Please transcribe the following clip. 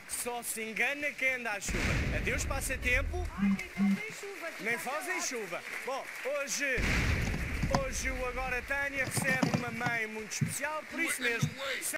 Só se engana quem anda à chuva. Adeus passatempo. Ai, nem fazem chuva. Nem fazem chuva. Bom, hoje o Agora Tânia recebe uma mãe muito especial, por isso mesmo.